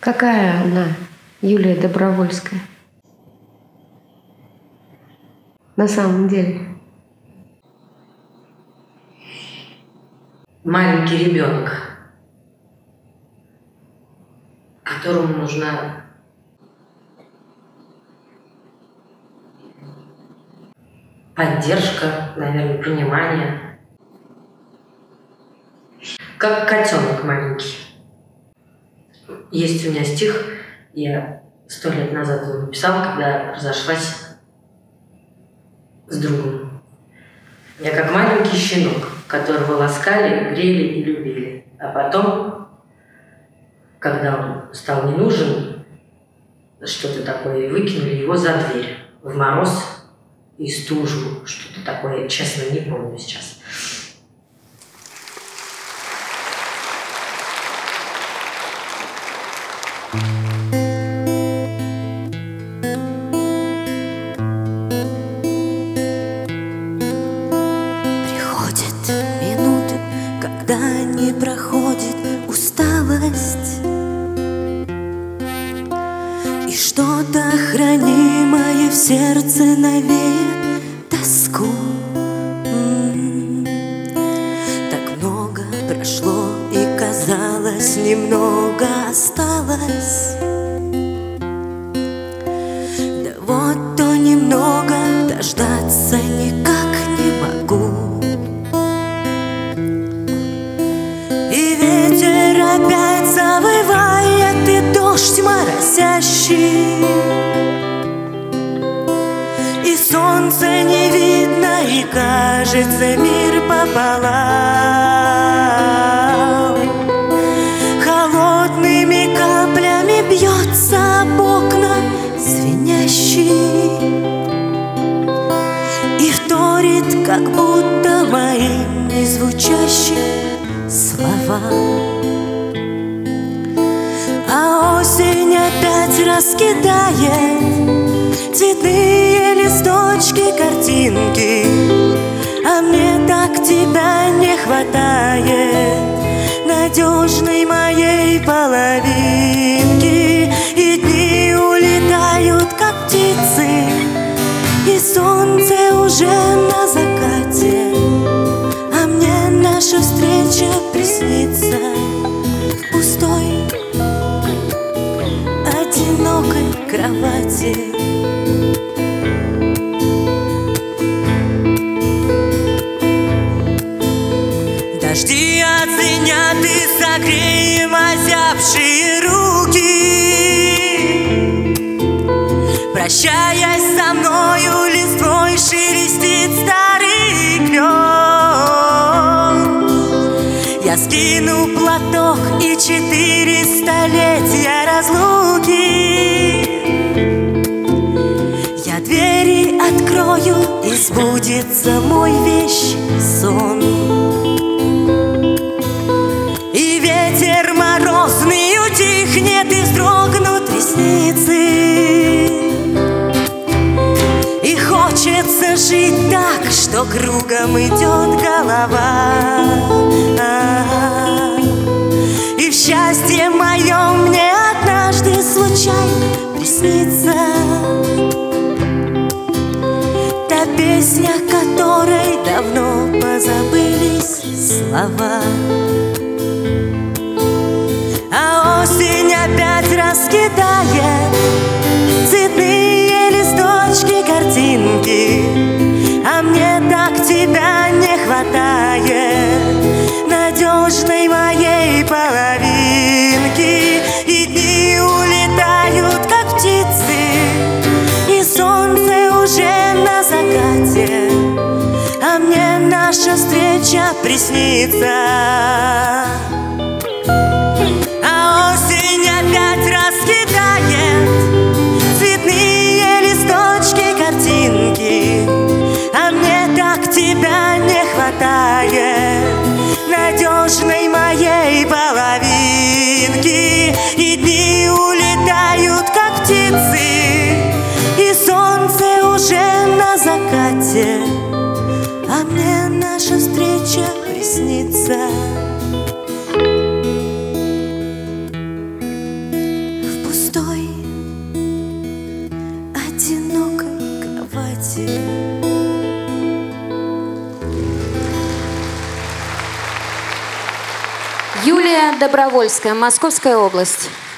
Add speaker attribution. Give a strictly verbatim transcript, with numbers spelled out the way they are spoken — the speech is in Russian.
Speaker 1: Какая она, Юлия Добровольская? На самом деле.
Speaker 2: Маленький ребенок, которому нужна поддержка, наверное, понимание. Как котенок маленький. Есть у меня стих, я сто лет назад его написала, когда разошлась с другом. Я как маленький щенок, которого ласкали, грели и любили. А потом, когда он стал не нужен, что-то такое, выкинули его за дверь в мороз и стужу, что-то такое, честно, не помню сейчас.
Speaker 3: Приходят минуты, когда не проходит усталость, и что-то хранимое в сердце навеет тоску. М-м-м. Так много прошло, и казалось, немного осталось. Да вот то немного, дождаться никак не могу. И ветер опять завывает, и дождь моросящий, и солнце не видно, и кажется мир пополам. Холодными каплями бьется об окна звенящий, и вторит, как будто моим незвучащим словам. А осень опять раскидает цветные листочки, картинки, а мне так тебя не хватает, надежной моей половинки. И дни улетают, как птицы, и солнце уже на закате, а мне наша встреча приснится в пустой, одинокой кровати. Дожди оценят и согреем озябшие руки. Прощаясь со мною, листвой шелестит старый клен. Я скину платок и четыре столетия разлуки. Я двери открою, и сбудется мой вечный сон. И ветер морозный утихнет, и вздрогнут ресницы. И хочется жить так, что кругом идет голова. И в счастье моем мне однажды случайно приснится та песня, которой давно позабылись слова. А осень опять раскидает цветные листочки, картинки, а мне так тебя не хватает, надежной моей половинки. И дни улетают, как птицы, и солнце уже на закате, а мне наша встреча приснится. А осень опять раскидает цветные листочки, картинки, а мне так тебя не хватает, надежной моей половинки. И дни улетают, как птицы, и солнце уже на закате, а мне наша встреча приснится.
Speaker 4: области.
Speaker 5: Юлия Добровольская, Московская область.